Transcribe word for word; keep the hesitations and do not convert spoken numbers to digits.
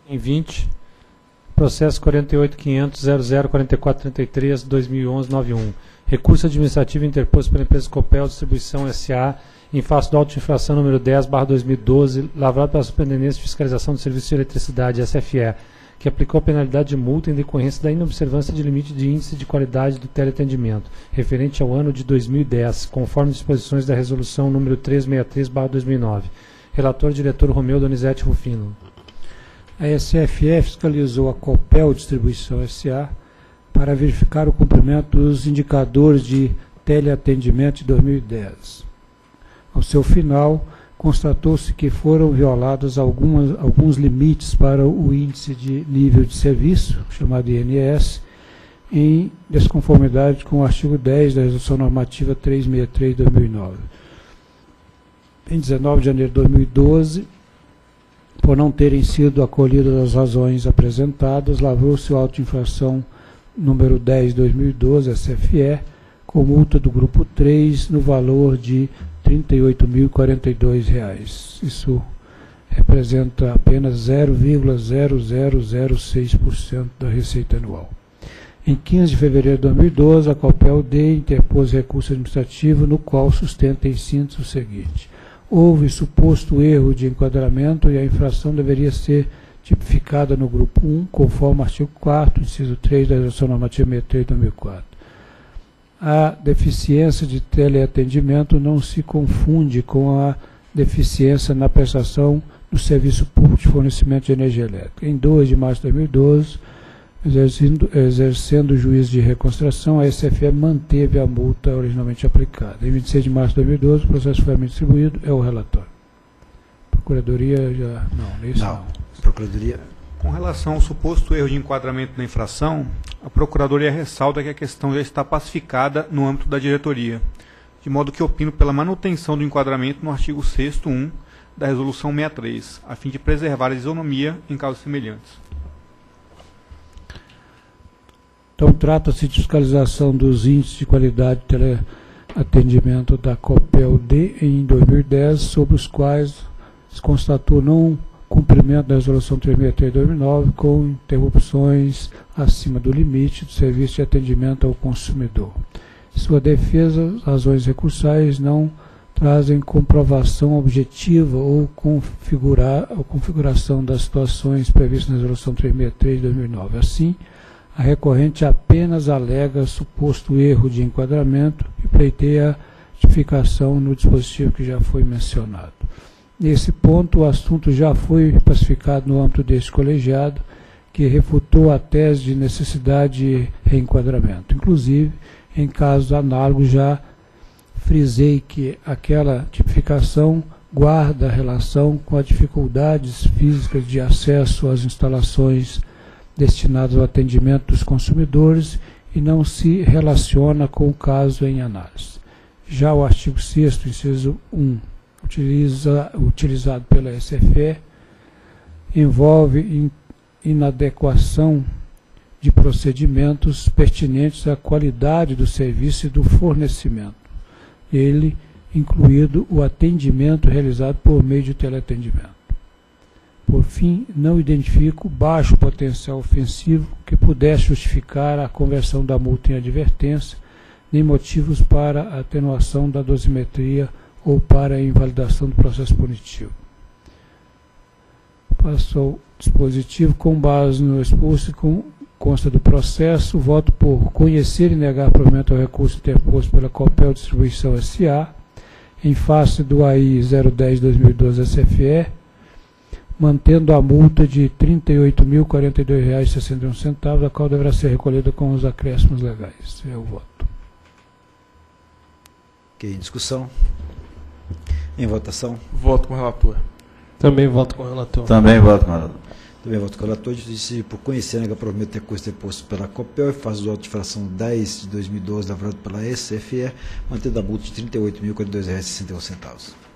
Em vinte, processo quarenta e oito ponto quinhentos ponto zero zero quatro quatro três três barra dois mil e onze nove um. Recurso administrativo interposto pela empresa Copel Distribuição S A em face do auto de infração número dez barra dois mil e doze, lavrado pela Superintendência de Fiscalização do Serviço de Eletricidade, S F E, que aplicou a penalidade de multa em decorrência da inobservância de limite de índice de qualidade do teleatendimento, referente ao ano de dois mil e dez, conforme disposições da Resolução número trezentos e sessenta e três barra dois mil e nove. Relator, diretor Romeu Donizete Rufino. A S F E fiscalizou a Copel Distribuição S A para verificar o cumprimento dos indicadores de teleatendimento de dois mil e dez. Ao seu final, constatou-se que foram violados algumas, alguns limites para o índice de nível de serviço, chamado I N S, em desconformidade com o artigo dez da Resolução Normativa trezentos e sessenta e três de dois mil e nove. Em dezenove de janeiro de dois mil e doze, por não terem sido acolhidas as razões apresentadas, lavrou-se o auto de infração número dez de dois mil e doze, S F E, com multa do grupo três no valor de trinta e oito mil e quarenta e dois reais. Isso representa apenas zero vírgula zero zero zero seis por cento da receita anual. Em quinze de fevereiro de dois mil e doze, a Copel D interpôs recurso administrativo no qual sustenta em síntese o seguinte: houve suposto erro de enquadramento e a infração deveria ser tipificada no grupo um, conforme o artigo quarto, inciso três da Resolução Normativa sessenta e três de dois mil e quatro. A deficiência de teleatendimento não se confunde com a deficiência na prestação do serviço público de fornecimento de energia elétrica. Em dois de março de dois mil e doze, exercendo, exercendo o juízo de reconstrução, a S F E manteve a multa originalmente aplicada. Em vinte e seis de março de dois mil e doze, o processo foi distribuído, é o relatório. Procuradoria já... Não, isso não. não. Procuradoria... Com relação ao suposto erro de enquadramento na infração, a Procuradoria ressalta que a questão já está pacificada no âmbito da diretoria, de modo que opino pela manutenção do enquadramento no artigo sexto ponto um da Resolução sessenta e três, a fim de preservar a isonomia em casos semelhantes. Então, trata-se de fiscalização dos índices de qualidade de teleatendimento da Copel D em dois mil e dez, sobre os quais se constatou não cumprimento da Resolução trezentos e sessenta e três de dois mil e nove, com interrupções acima do limite do serviço de atendimento ao consumidor. Em sua defesa, as razões recursais não trazem comprovação objetiva ou, configurar, ou configuração das situações previstas na Resolução trezentos e sessenta e três de dois mil e nove. Assim, a recorrente apenas alega suposto erro de enquadramento e pleiteia a tipificação no dispositivo que já foi mencionado. Nesse ponto, o assunto já foi pacificado no âmbito deste colegiado, que refutou a tese de necessidade de reenquadramento. Inclusive, em casos análogos, já frisei que aquela tipificação guarda relação com as dificuldades físicas de acesso às instalações destinadas ao atendimento dos consumidores e não se relaciona com o caso em análise. Já o artigo sexto, inciso um, utiliza, utilizado pela S F E, envolve in, inadequação de procedimentos pertinentes à qualidade do serviço e do fornecimento, ele incluído o atendimento realizado por meio de teleatendimento. Por fim, não identifico baixo potencial ofensivo que pudesse justificar a conversão da multa em advertência, nem motivos para a atenuação da dosimetria ou para a invalidação do processo punitivo. Passo ao dispositivo. Com base no exposto e com consta do processo, voto por conhecer e negar provimento ao recurso interposto pela Copel Distribuição S A em face do A I zero dez barra dois mil e doze S F E, mantendo a multa de trinta e oito mil e quarenta e dois reais e sessenta e um centavos, a qual deverá ser recolhida com os acréscimos legais. É o voto. Ok, em discussão. Em votação. Voto com o relator. Também voto com o relator. Também voto com o relator. Também voto com o relator. Disse por conhecer negar provimento de recurso interposto pela Copel e faz do auto de infração dez de dois mil e doze, lavrado pela S F E, mantendo a multa de trinta e oito mil e quarenta e dois reais e sessenta e um centavos.